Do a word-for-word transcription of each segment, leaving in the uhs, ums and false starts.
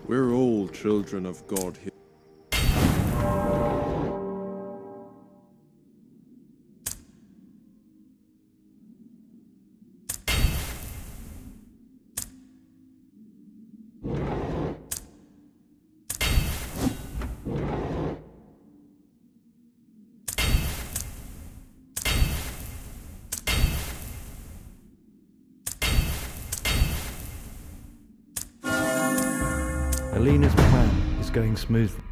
We're all children of God here. Alina's plan is going smoothly.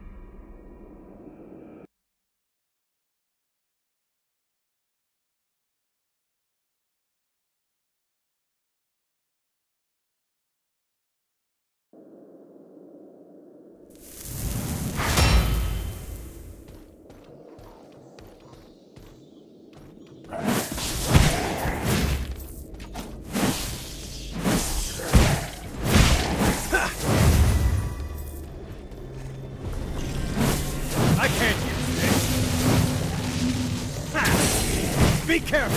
Be careful!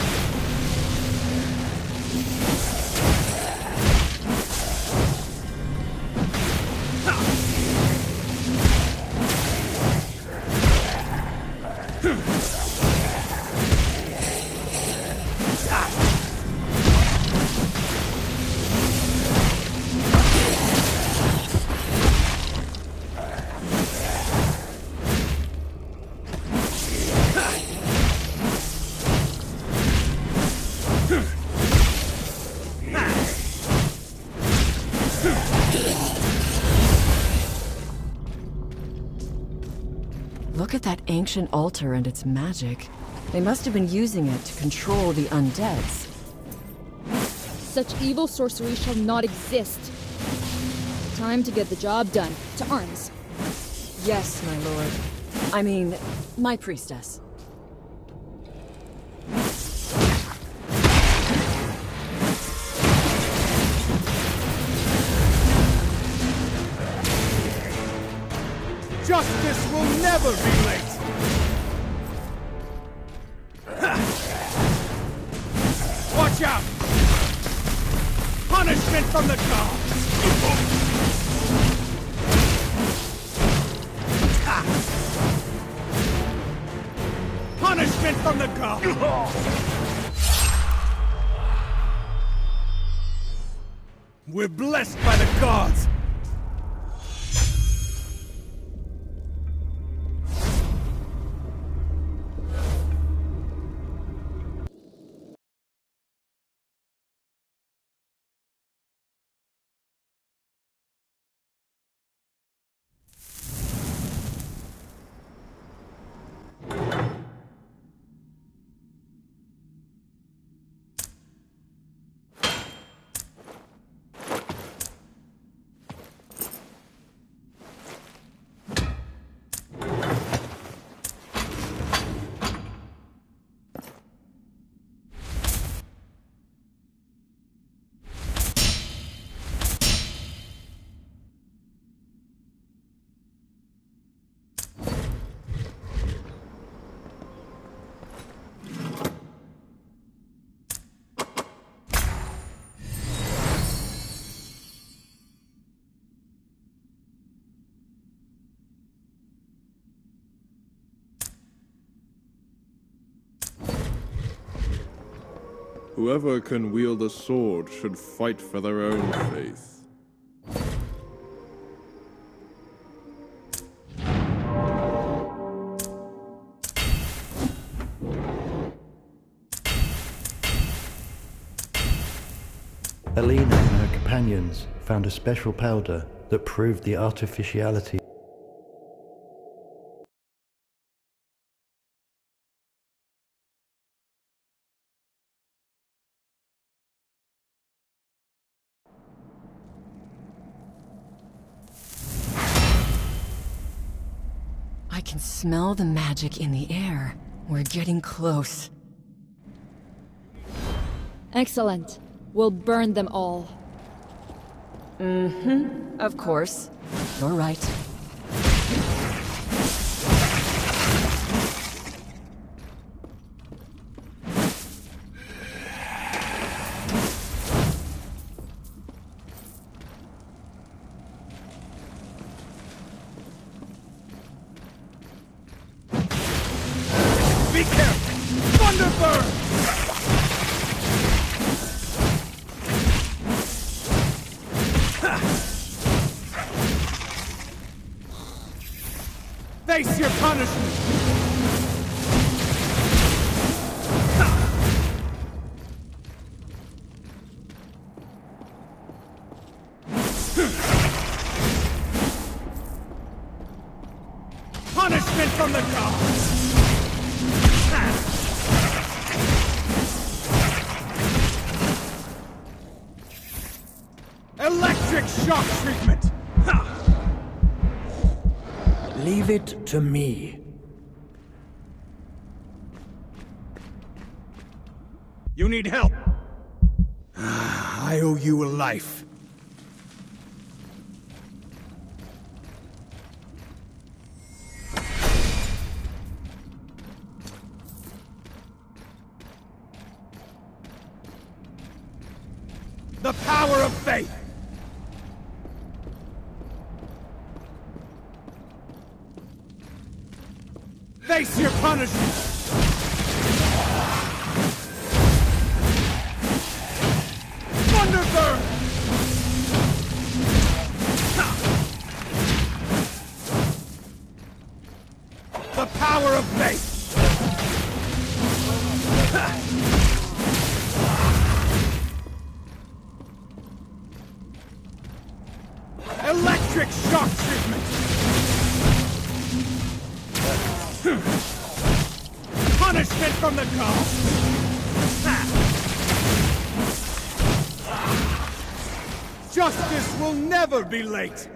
Look at that ancient altar and its magic. They must have been using it to control the undeads. Such evil sorcery shall not exist. Time to get the job done. To arms. Yes, my lord. I mean, my priestess. Justice will never be late! Watch out! Punishment from the gods! Punishment from the gods! We're blessed by the gods! Whoever can wield a sword should fight for their own faith. Alina and her companions found a special powder that proved the artificiality. I can smell the magic in the air. We're getting close. Excellent. We'll burn them all. Mm-hmm. Of course. You're right. Face your punishment! Punishment from the gods! Electric shock treatment! Leave it to me. You need help! I owe you a life. The power of faith! Face your punishment! Thunderbird! The power of faith! Electric shock treatment! Punishment from the gods! Justice will never be late!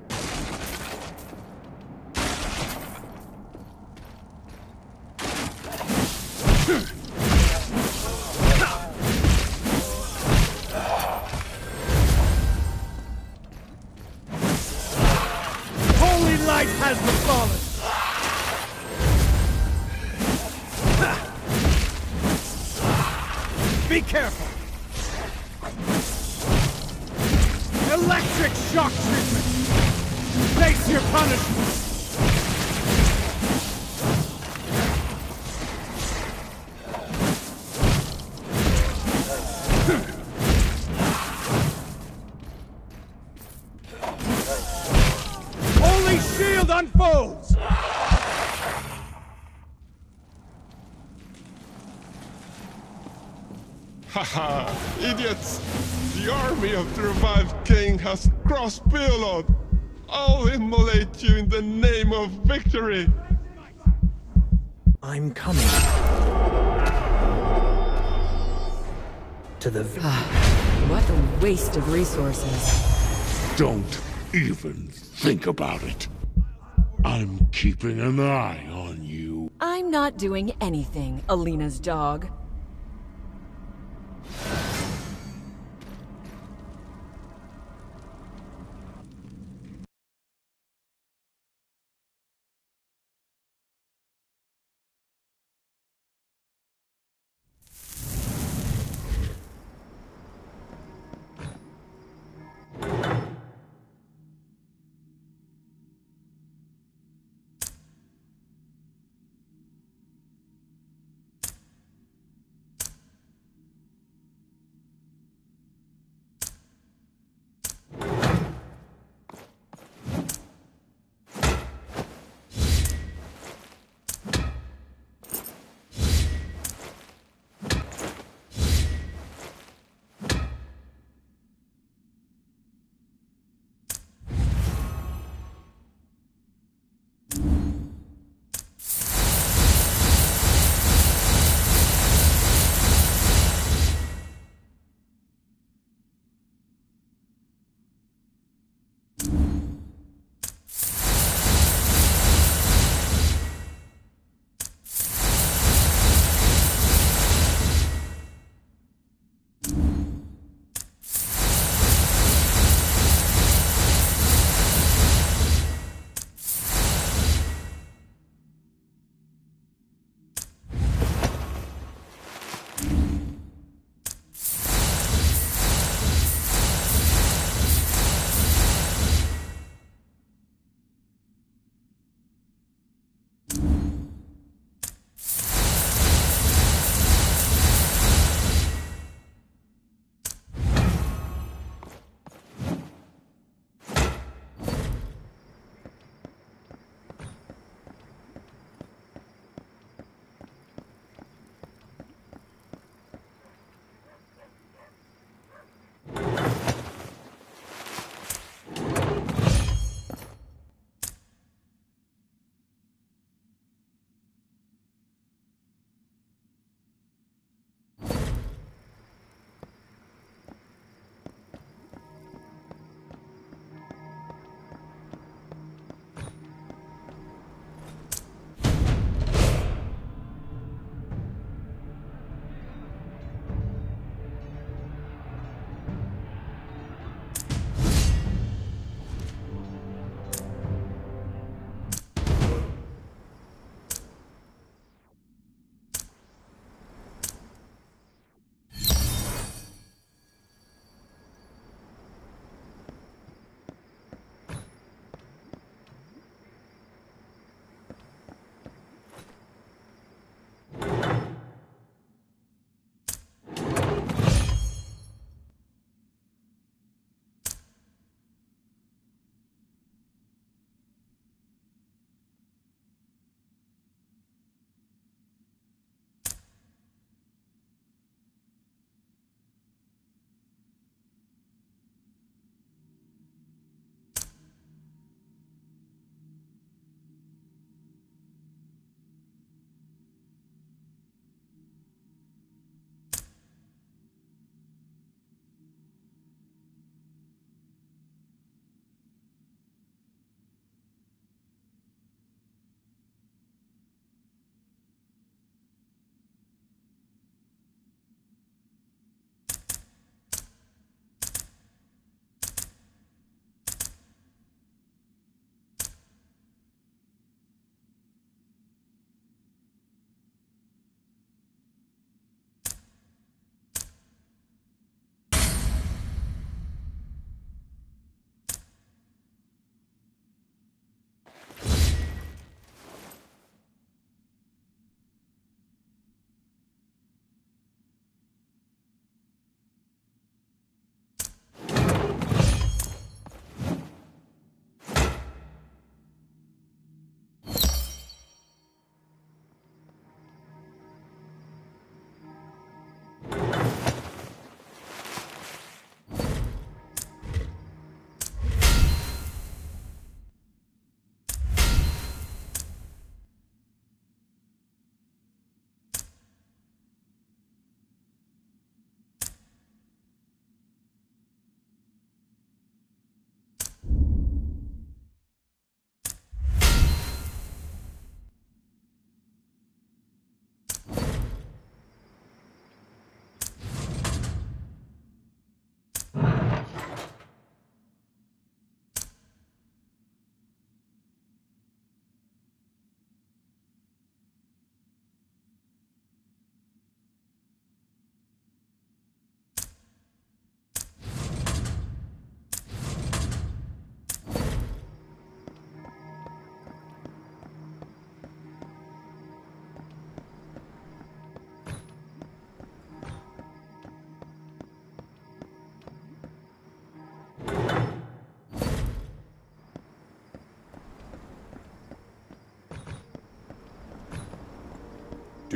Holy light has the fallen! Be careful! Electric shock treatment! Face your punishment! Holy shield unfolds! Haha, idiots! The army of the revived king has crossed Beolod! I'll immolate you in the name of victory! I'm coming. To the vi- What a waste of resources. Don't even think about it. I'm keeping an eye on you. I'm not doing anything, Alina's dog.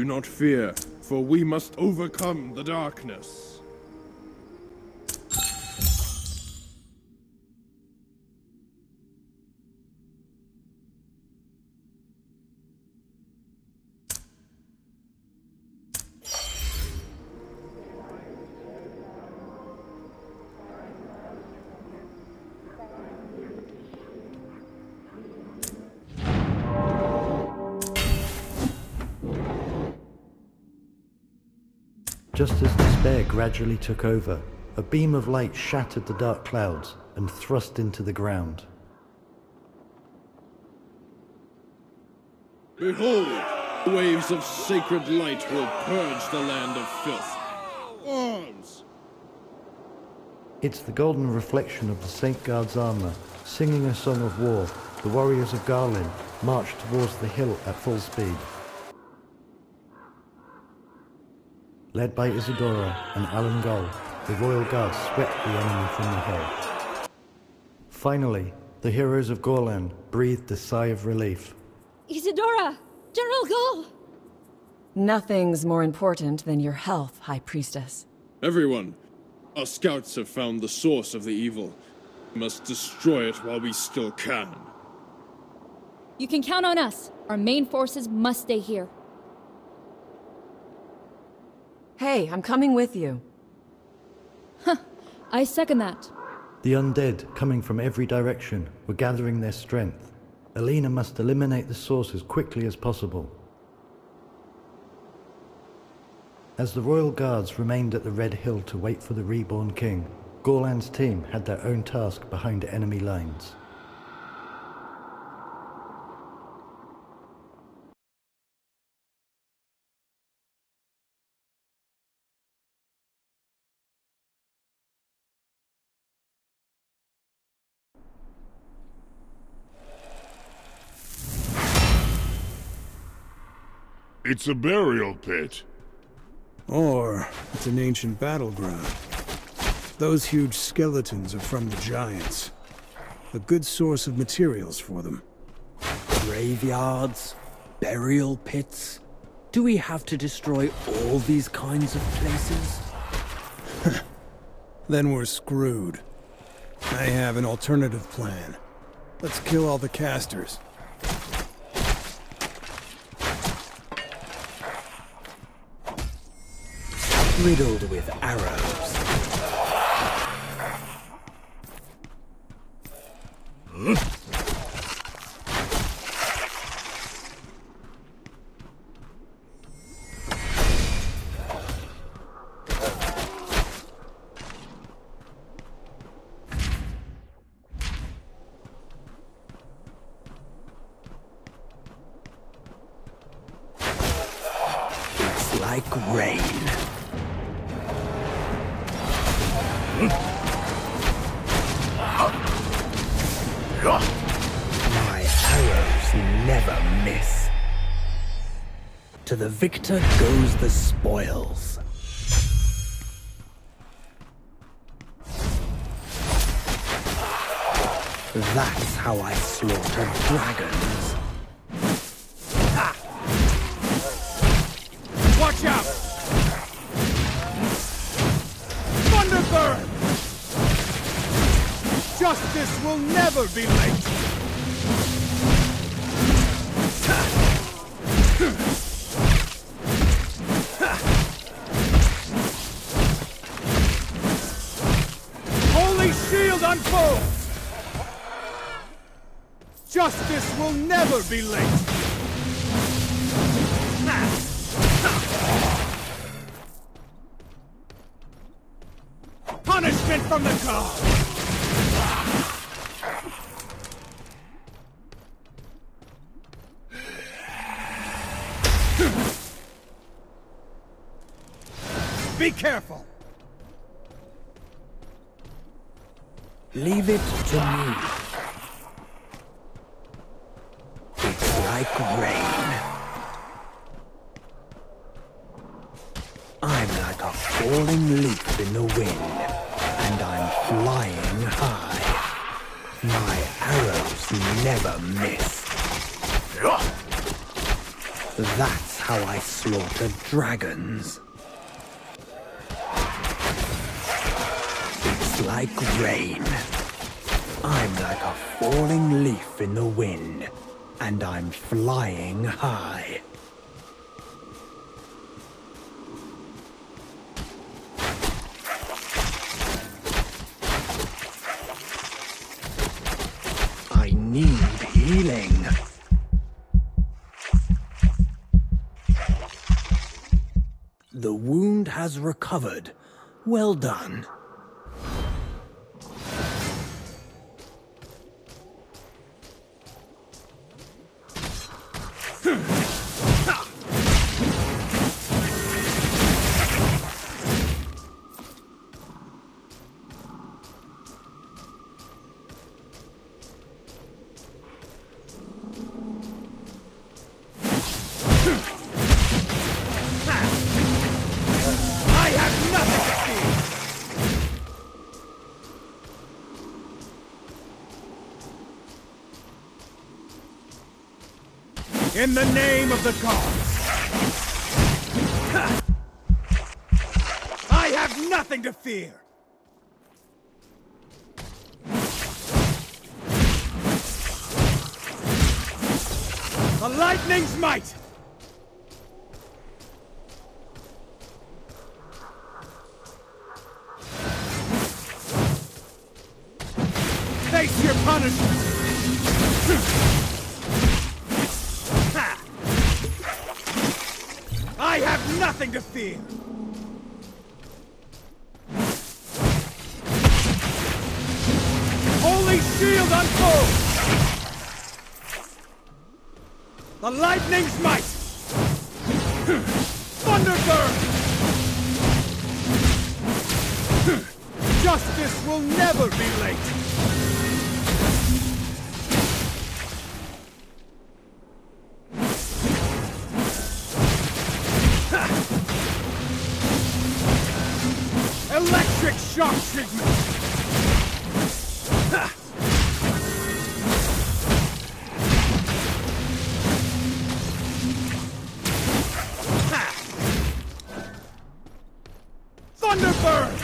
Do not fear, for we must overcome the darkness. Just as despair gradually took over, a beam of light shattered the dark clouds and thrust into the ground. Behold! Waves of sacred light will purge the land of filth. Arms! It's the golden reflection of the Saint Guard's armor. Singing a song of war, the warriors of Garlin marched towards the hill at full speed. Led by Isidora and Alan Gull, the Royal Guard swept the enemy from the hill. Finally, the heroes of Gorlan breathed a sigh of relief. Isidora! General Gull! Nothing's more important than your health, High Priestess. Everyone, our scouts have found the source of the evil. We must destroy it while we still can. You can count on us. Our main forces must stay here. Hey, I'm coming with you. Huh. I second that. The undead, coming from every direction, were gathering their strength. Alina must eliminate the source as quickly as possible. As the Royal Guards remained at the Red Hill to wait for the reborn king, Gorlan's team had their own task behind enemy lines. It's a burial pit. Or it's an ancient battleground. Those huge skeletons are from the Giants. A good source of materials for them. Graveyards, burial pits. Do we have to destroy all these kinds of places? Then we're screwed. I have an alternative plan. Let's kill all the casters. Riddled with arrows. It's like rain. My arrows never miss. To the victor goes the spoils. That's how I slaughter dragons. Ha! Watch out! Thunderbird! Justice will never be late! Holy shield unfolds! Justice will never be late! Punishment from the gods! Be careful! Leave it to me. It's like rain. I'm like a falling leaf in the wind, and I'm flying high. My arrows never miss. That's how I slaughter dragons. It's like rain. I'm like a falling leaf in the wind, and I'm flying high. I need healing. The wound has recovered. Well done. In the name of the gods! I have nothing to fear! The lightning's might! Face your punishment! I have nothing to fear! Holy shield unfold! The lightning's might! Thunderbird! Justice will never be late! Electric shock treatment! Ha! Ha! Thunderbird!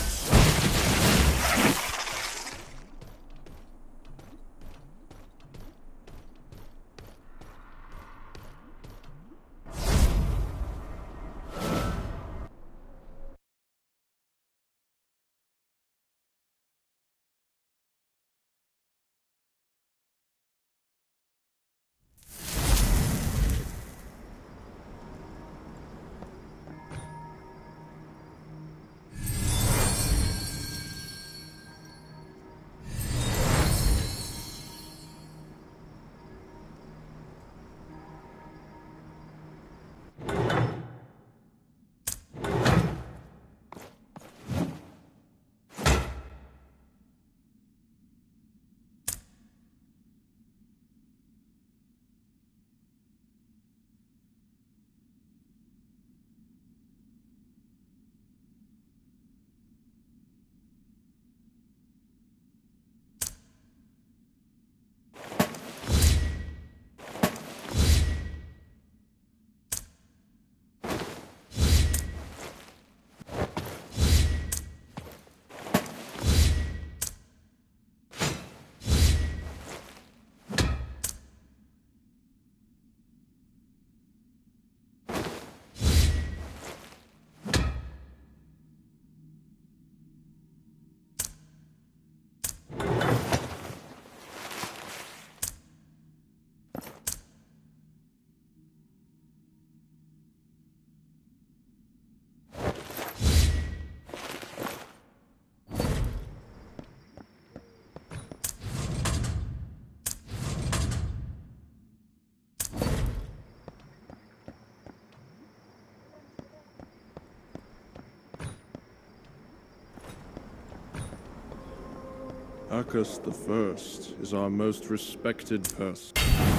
Arcus the First is our most respected person.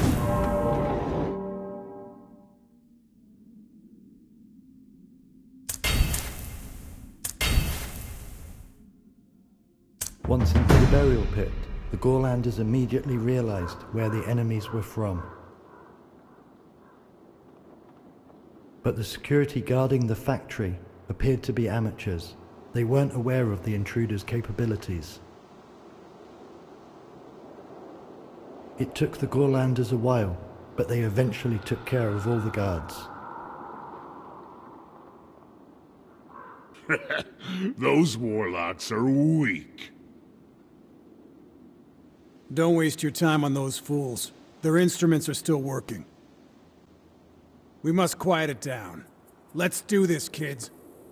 Once into the burial pit, the Gorlanders immediately realized where the enemies were from. but the security guarding the factory appeared to be amateurs. They weren't aware of the intruders' capabilities. It took the Gorlanders a while, but they eventually took care of all the guards. Those warlocks are weak. Don't waste your time on those fools. Their instruments are still working. We must quiet it down. Let's do this, kids.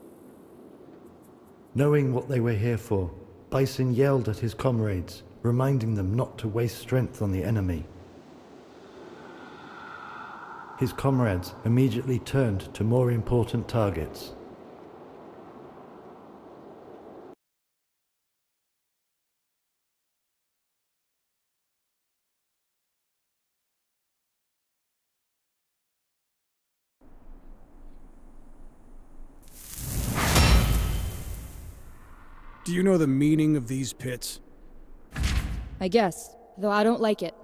Knowing what they were here for, Bison yelled at his comrades, reminding them not to waste strength on the enemy. His comrades immediately turned to more important targets. Do you know the meaning of these pits? I guess, though I don't like it.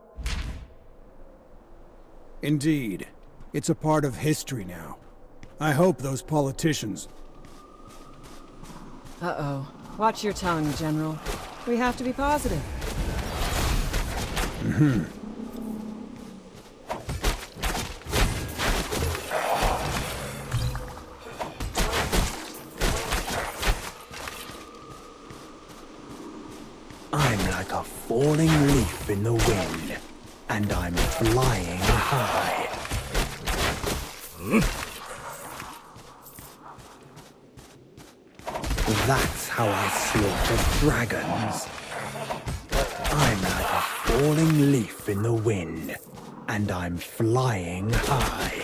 Indeed. It's a part of history now. I hope those politicians... Uh-oh. Watch your tongue, General. We have to be positive. Mm-hmm. I'm like a falling leaf in the wind, and I'm flying high. That's how I slaughter dragons. I'm like a falling leaf in the wind, and I'm flying high.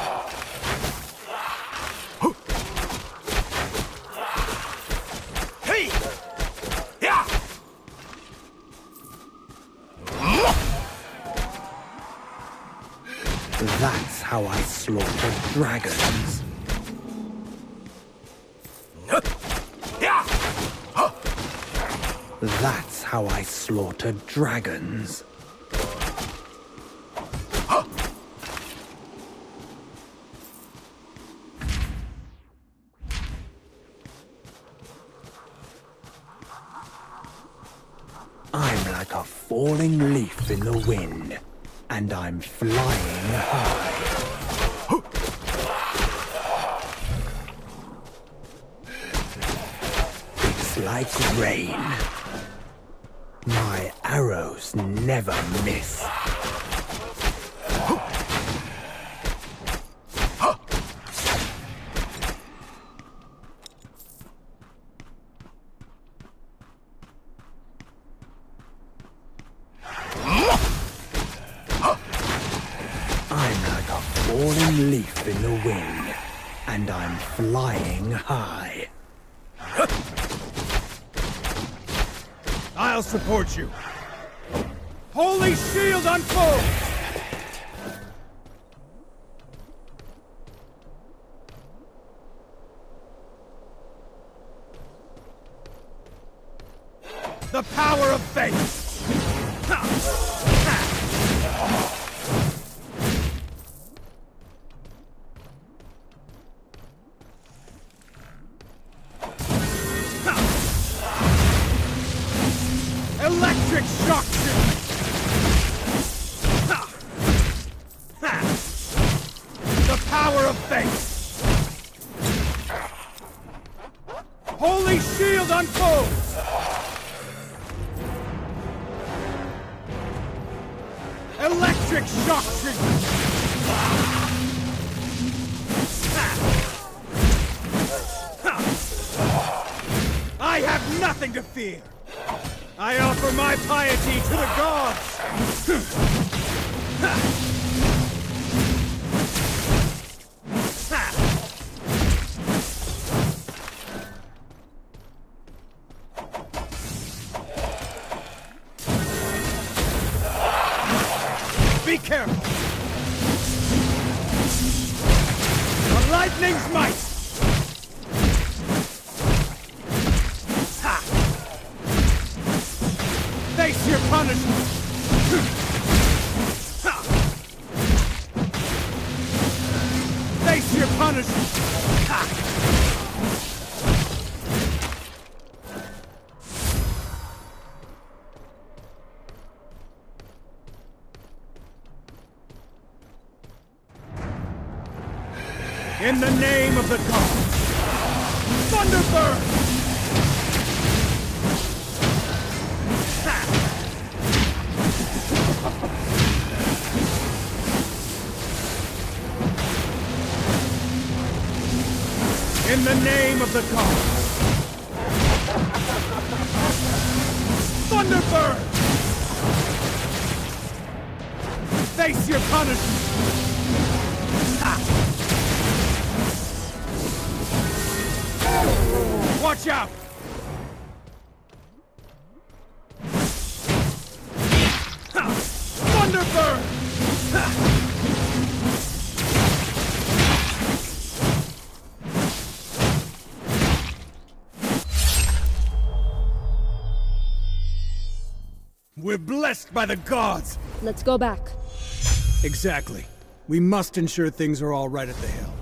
Hey! Yeah! That's how I slaughter dragons. That's how I slaughter dragons. I'm like a falling leaf in the wind, and I'm flying high. It's like rain. My arrows never miss. I'm like a falling leaf in the wind, and I'm flying high. I'll support you. Holy shield unfold! The power of faith! Electric shock treatment! Ha! Ha! The power of faith! Holy shield unfolds! Electric shock treatment! Ha! Ha! I have nothing to fear! I offer my piety to the gods! Be careful! A lightning's might! Face your punishment! Face your punishment! In the name of the gods! Thunderbird! In the name of the gods! Thunderbird! Face your punishment! Ha! Watch out! Ha! Thunderbird! Ha! We're blessed by the gods! Let's go back. Exactly. We must ensure things are all right at the hill.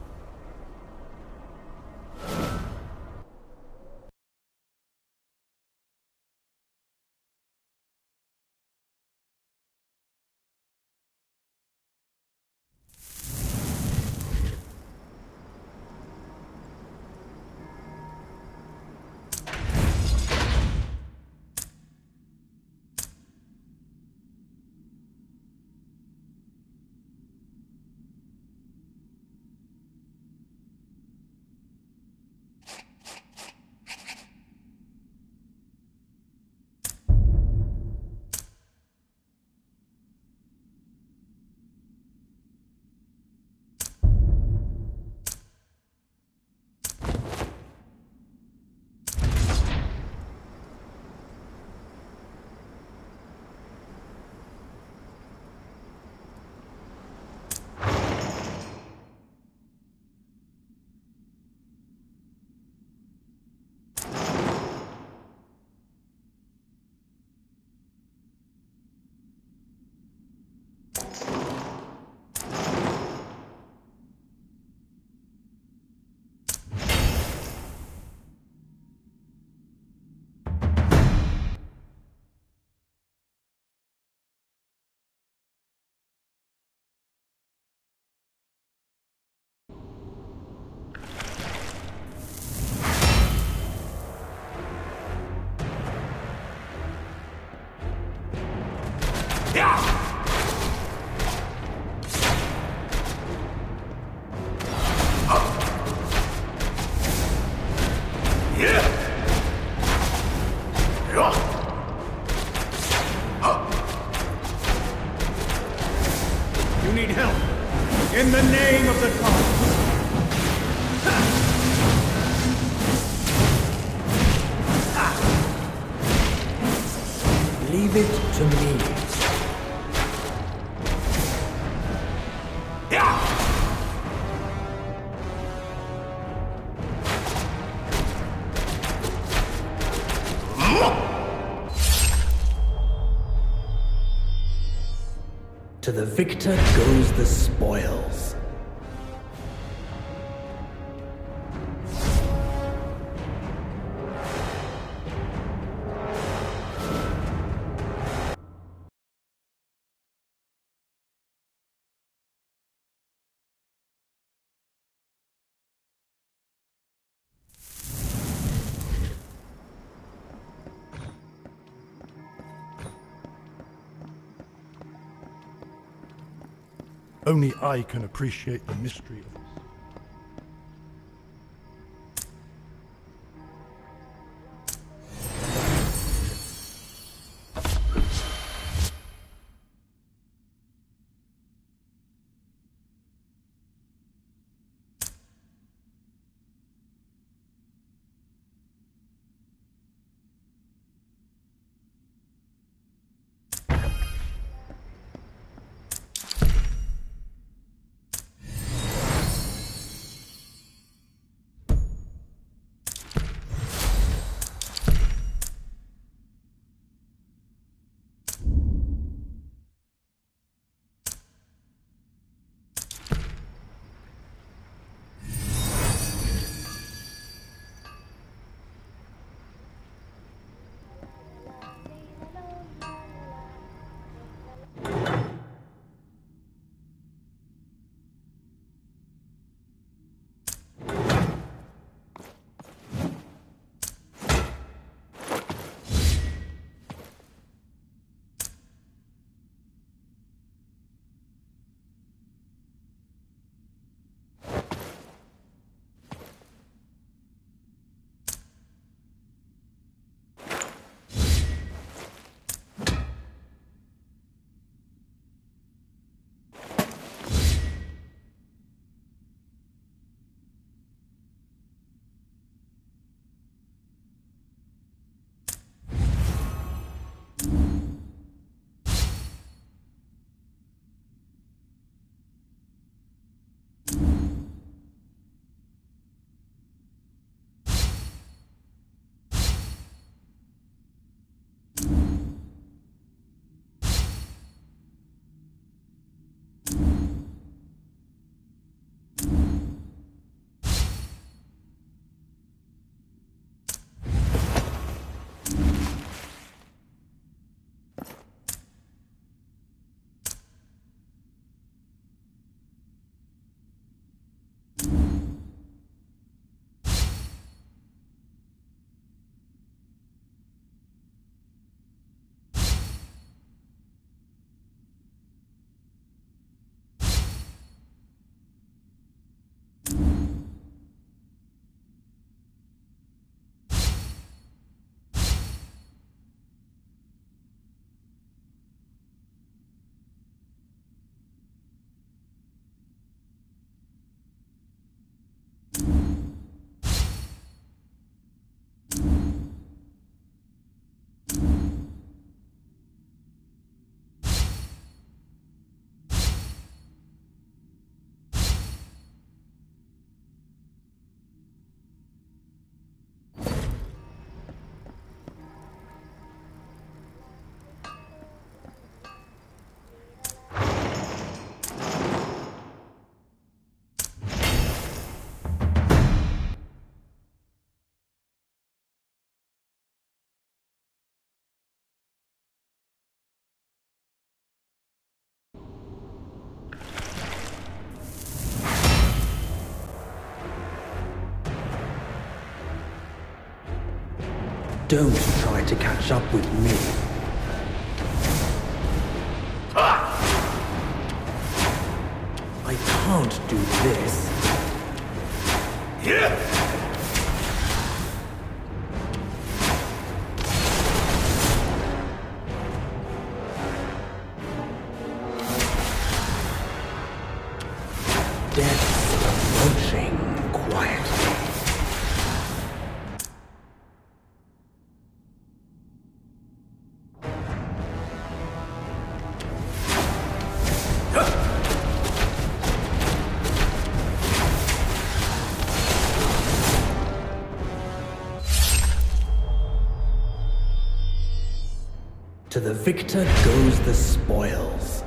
You need help. In the name of the gods. Leave it to me. To the victor goes the spoils. Only I can appreciate the mystery of this. Don't try to catch up with me. I can't do this. Death approaching quietly. To the victor goes the spoils.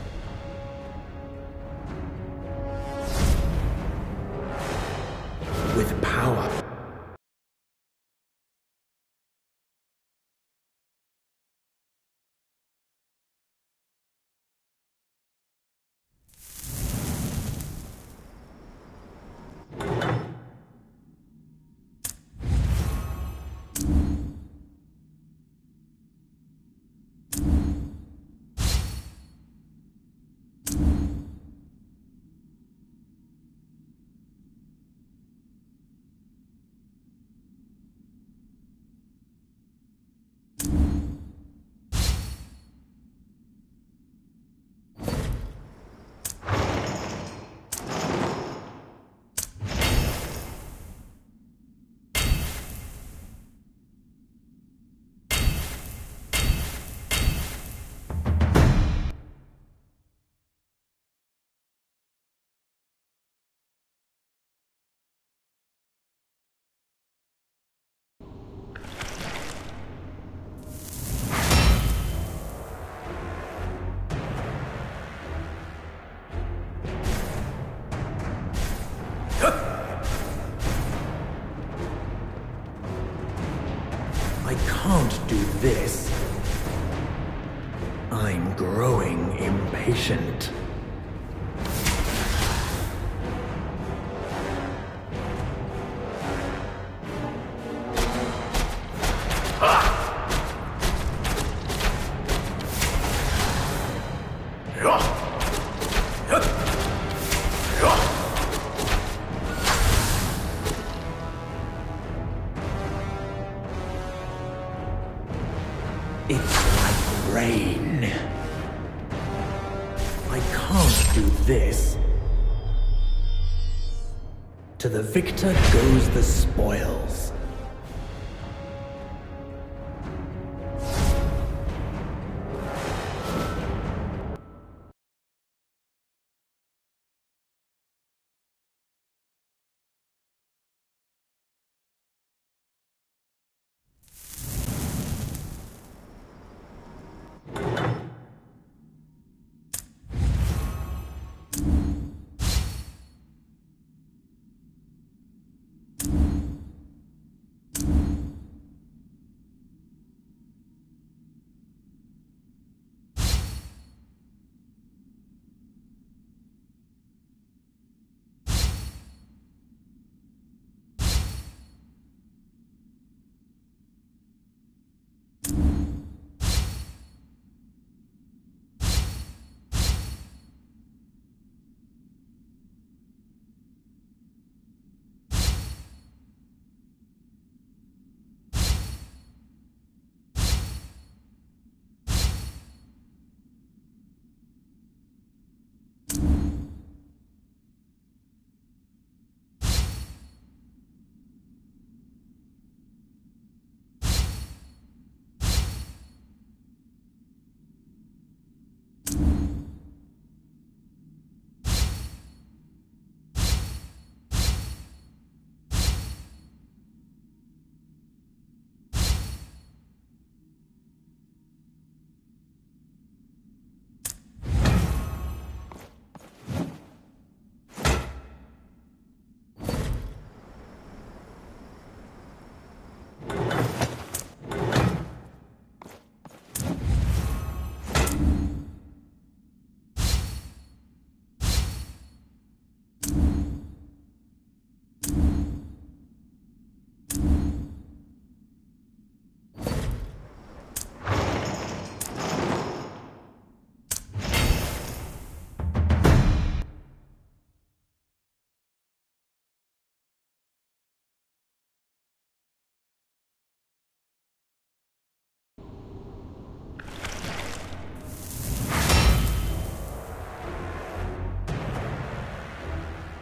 With power. I can't do this. I'm growing impatient. It's like rain. I can't do this. To the victor goes the spoils.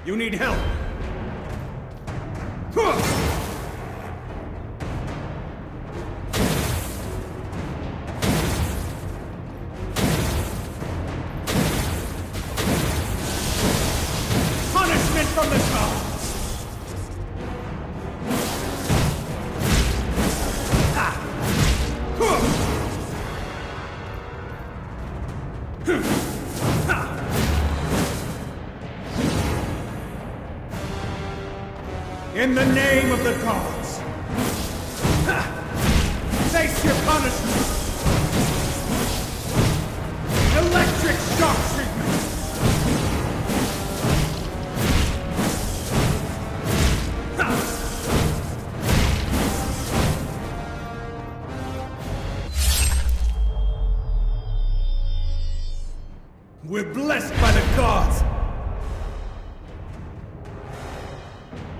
You need help! Punishment from the gods! In the name of the gods, face your punishment! Electric shock treatment! We're blessed by the gods!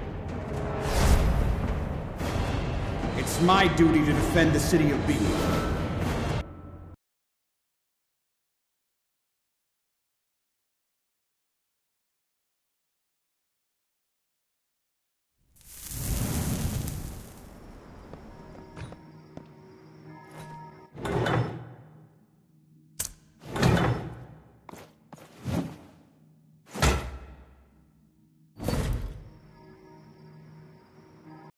It's my duty to defend the city of Beam.